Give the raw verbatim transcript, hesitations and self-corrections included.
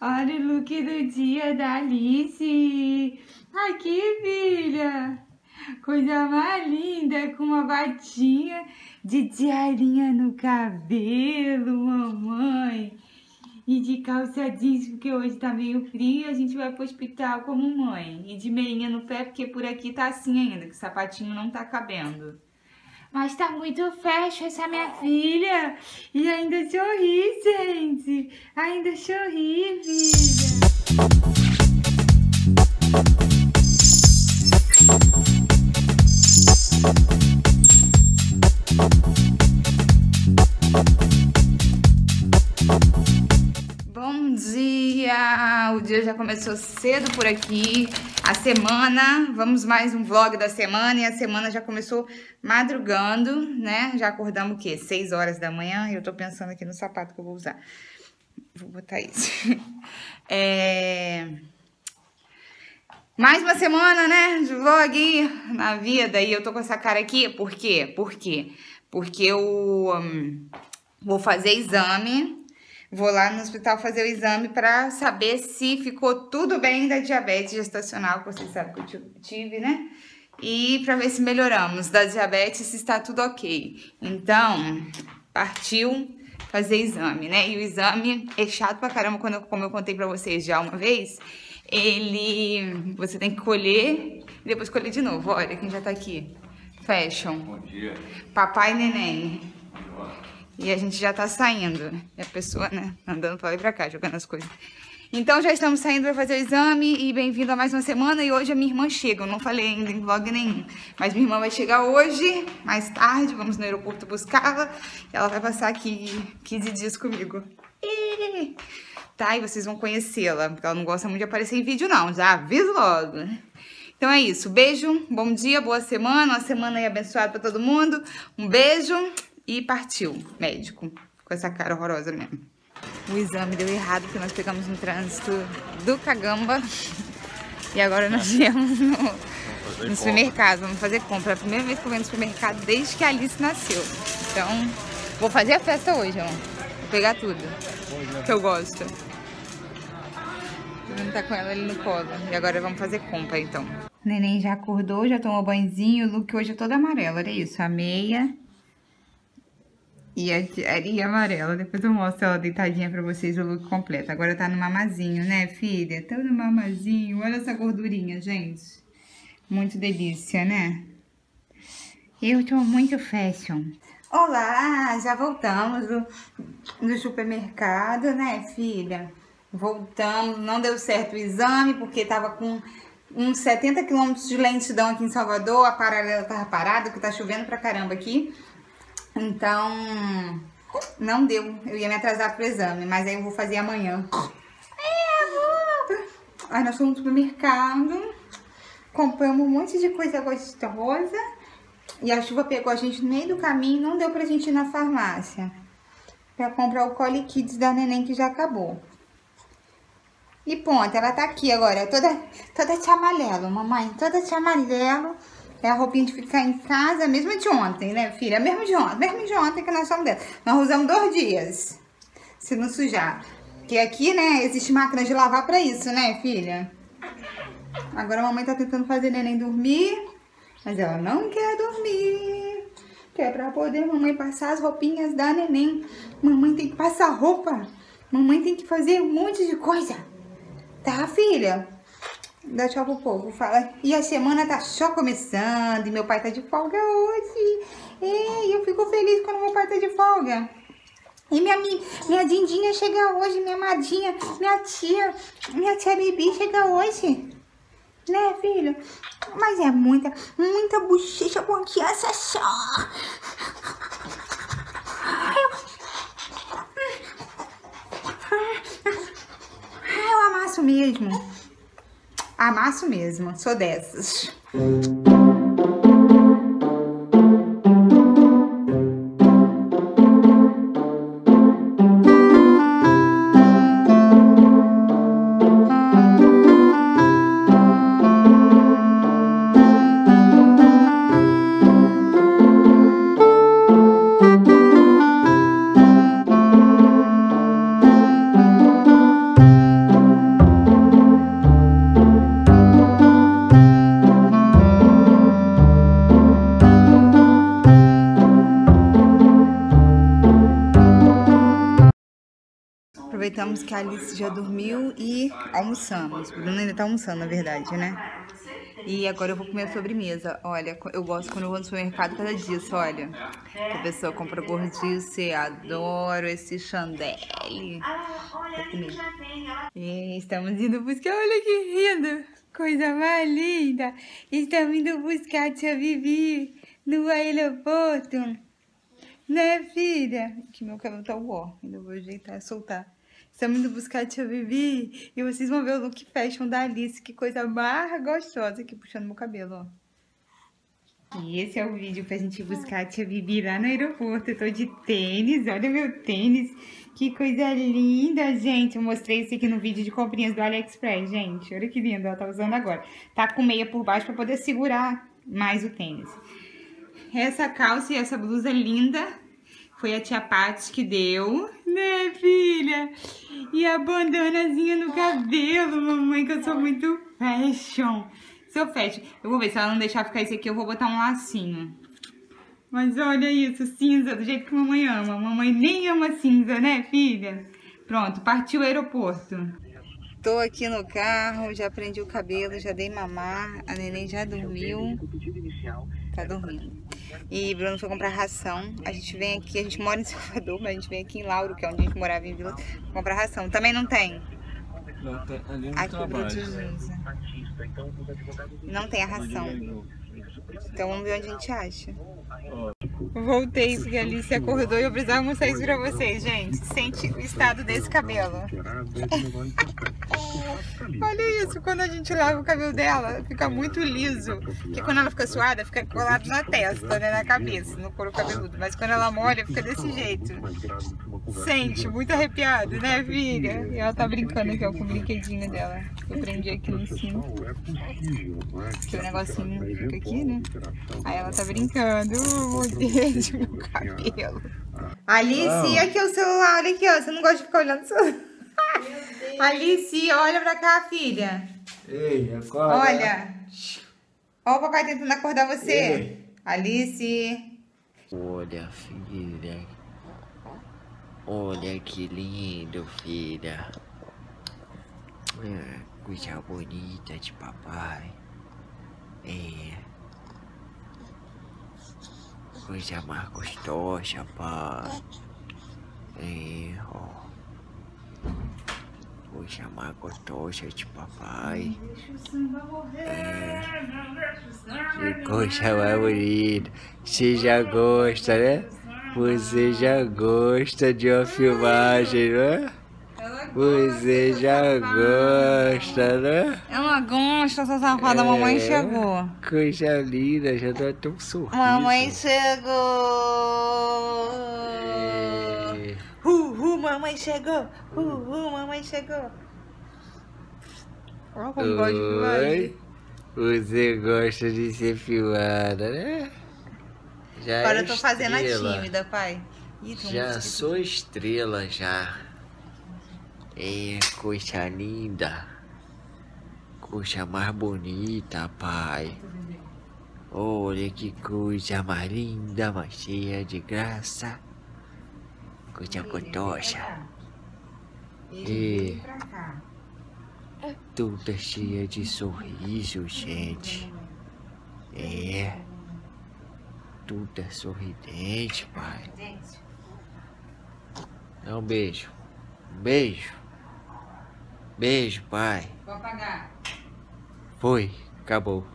Olha o look do dia da Alice. Aqui, filha. Coisa mais linda, com uma batinha de tiarinha no cabelo, mamãe. E de calça jeans, porque hoje tá meio frio, a gente vai pro hospital como mãe. E de meinha no pé, porque por aqui tá assim ainda, que o sapatinho não tá cabendo. Mas tá muito fashion essa minha filha. E ainda sorri, gente. Ainda sorri, filha. Bom dia! O dia já começou cedo por aqui. A semana, vamos mais um vlog da semana e a semana já começou madrugando, né? Já acordamos o quê? seis horas da manhã e eu tô pensando aqui no sapato que eu vou usar. Vou botar isso. É... Mais uma semana, né? De vlog na vida e eu tô com essa cara aqui. Por quê? Por quê? Porque eu hum, vou fazer exame. Vou lá no hospital fazer o exame pra saber se ficou tudo bem da diabetes gestacional, que vocês sabem que eu tive, né? E pra ver se melhoramos da diabetes, se está tudo ok. Então, partiu fazer exame, né? E o exame é chato pra caramba, quando eu, como eu contei pra vocês já uma vez. Ele... Você tem que colher e depois colher de novo. Olha quem já tá aqui. Fashion. Bom dia. Papai e neném. E a gente já tá saindo. E a pessoa, né, andando pra lá e pra cá, jogando as coisas. Então já estamos saindo pra fazer o exame e bem-vindo a mais uma semana. E hoje a minha irmã chega, eu não falei ainda em vlog nenhum. Mas minha irmã vai chegar hoje, mais tarde, vamos no aeroporto buscá-la. E ela vai passar aqui quinze dias comigo. E... Tá, e vocês vão conhecê-la, porque ela não gosta muito de aparecer em vídeo não, já aviso logo. Então é isso, beijo, bom dia, boa semana, uma semana aí abençoada pra todo mundo. Um beijo. E partiu, médico, com essa cara horrorosa mesmo. O exame deu errado, porque nós pegamos no trânsito do Cagamba. E agora nós viemos no, no supermercado, vamos fazer compra. É a primeira vez que eu venho no supermercado desde que a Alice nasceu. Então, vou fazer a festa hoje, ó. Vou pegar tudo, que eu gosto. Vou tá com ela ali no colo. E agora vamos fazer compra, então. O neném já acordou, já tomou banhozinho. O look hoje é todo amarelo, olha isso, a meia... E a tiarinha amarela. Depois eu mostro ela deitadinha pra vocês o look completo. Agora tá no mamazinho, né, filha? Tá no mamazinho. Olha essa gordurinha, gente. Muito delícia, né? Eu tô muito fashion. Olá, já voltamos do, do supermercado, né, filha? Voltamos. Não deu certo o exame, porque tava com uns setenta quilômetros de lentidão aqui em Salvador. A paralela tava parada, porque tá chovendo pra caramba aqui. Então, não deu. Eu ia me atrasar pro exame, mas aí eu vou fazer amanhã. Aí nós fomos no supermercado, compramos um monte de coisa gostosa. E a chuva pegou a gente no meio do caminho, não deu pra gente ir na farmácia pra comprar o Coli Kids da neném, que já acabou. E ponto, ela tá aqui agora, toda, toda de amarelo, mamãe, toda de amarelo. É a roupinha de ficar em casa, a mesma de ontem, né, filha? A mesma de ontem, a mesma de ontem que nós somos dela. Nós usamos dois dias, se não sujar. Porque aqui, né, existe máquina de lavar pra isso, né, filha? Agora a mamãe tá tentando fazer neném dormir, mas ela não quer dormir. Que é pra poder mamãe passar as roupinhas da neném. Mamãe tem que passar roupa. Mamãe tem que fazer um monte de coisa. Tá, filha? Dá tchau pro povo, fala. E a semana tá só começando e meu pai tá de folga hoje. E eu fico feliz quando meu pai tá de folga. E minha, minha Dindinha chega hoje, minha Madinha, minha tia, minha tia Bibi chega hoje. Né, filho? Mas é muita, muita bochecha porque essa só. Eu amasso mesmo. Amasso mesmo, sou dessas. aproveitamos que a Alice já dormiu e almoçamos. O Bruno ainda tá almoçando, na verdade, né? E agora eu vou comer a sobremesa. Olha, eu gosto quando eu vou no supermercado cada disso, olha. Que a pessoa compra gordice, adoro esse chandelle. Vou comer. E estamos indo buscar, olha que lindo. Coisa mais linda. Estamos indo buscar a tia Vivi no aeroporto. Né, filha? Que meu cabelo tá uó. Ainda vou ajeitar, soltar. Estamos indo buscar a tia Vivi e vocês vão ver o look fashion da Alice. Que coisa mais gostosa aqui puxando meu cabelo, ó. E esse é o vídeo pra gente buscar a tia Vivi lá no aeroporto. Eu tô de tênis, olha meu tênis. Que coisa linda, gente. Eu mostrei isso aqui no vídeo de comprinhas do AliExpress, gente. Olha que lindo, ela tá usando agora. Tá com meia por baixo pra poder segurar mais o tênis. Essa calça e essa blusa linda foi a tia Paty que deu, né, filha? E a bandanazinha no cabelo, mamãe, que eu sou muito fashion. Sou fashion. Eu vou ver, se ela não deixar ficar isso aqui, eu vou botar um lacinho. Mas olha isso, cinza, do jeito que mamãe ama. Mamãe nem ama cinza, né, filha? Pronto, partiu o aeroporto. Tô aqui no carro, já prendi o cabelo, já dei mamar. A neném já dormiu. Tá dormindo. E Bruno foi comprar ração. A gente vem aqui, a gente mora em Salvador, mas a gente vem aqui em Lauro, que é onde a gente morava em Vila, comprar ração. Também não tem? Não, tem ali no aqui trabalho. usa. Não tem a ração. Então vamos ver onde a gente acha. Voltei porque a Alice acordou e eu precisava mostrar isso pra vocês, gente. Sente o estado desse cabelo. Olha isso, quando a gente lava o cabelo dela, fica muito liso. Porque quando ela fica suada, fica colado na testa, né, na cabeça, no couro cabeludo. Mas quando ela molha, fica desse jeito. Sente, muito arrepiado, né, filha? E ela tá brincando aqui, ó, com o brinquedinho dela. Eu prendi aqui no cinto. Que o negocinho fica aqui, né? Aí ela tá brincando. Uh, meu Deus, meu cabelo. Alice, aqui é o celular, olha aqui, ó. Você não gosta de ficar olhando o celular? Alice, olha pra cá, filha. Ei, acorda. Olha. Ó o papai tentando acordar você. Ei. Alice. Olha, filha. Olha que lindo, filha. É, coisa bonita de papai. É. Coisa mais gostosa, pai. É, ó. Coisa mais gostosa de papai. É. Que coisa mais bonita. Você já gosta, né? Você já gosta de uma filmagem, né? Você já gosta, né? Ela gosta, essa safada. A mamãe chegou. Coisa linda, já dá até um sorriso. Mamãe chegou. É. Uhul, mamãe chegou. Uhul, mamãe chegou. Olha como gosta de filmagem. Você gosta de ser filmada, né? Já Agora é eu tô fazendo estrela. a tímida, pai. Ih, tem um Já mosquito sou aqui. estrela, já. É, coisa linda. Coisa mais bonita, pai. Olha que coisa mais linda, mais cheia de graça. Coisa gostosa. E pra cá. Toda cheia de sorriso, gente. É. Toda sorridente, pai. Dá um beijo. Um beijo. Beijo, pai. Vou apagar. Foi. Acabou.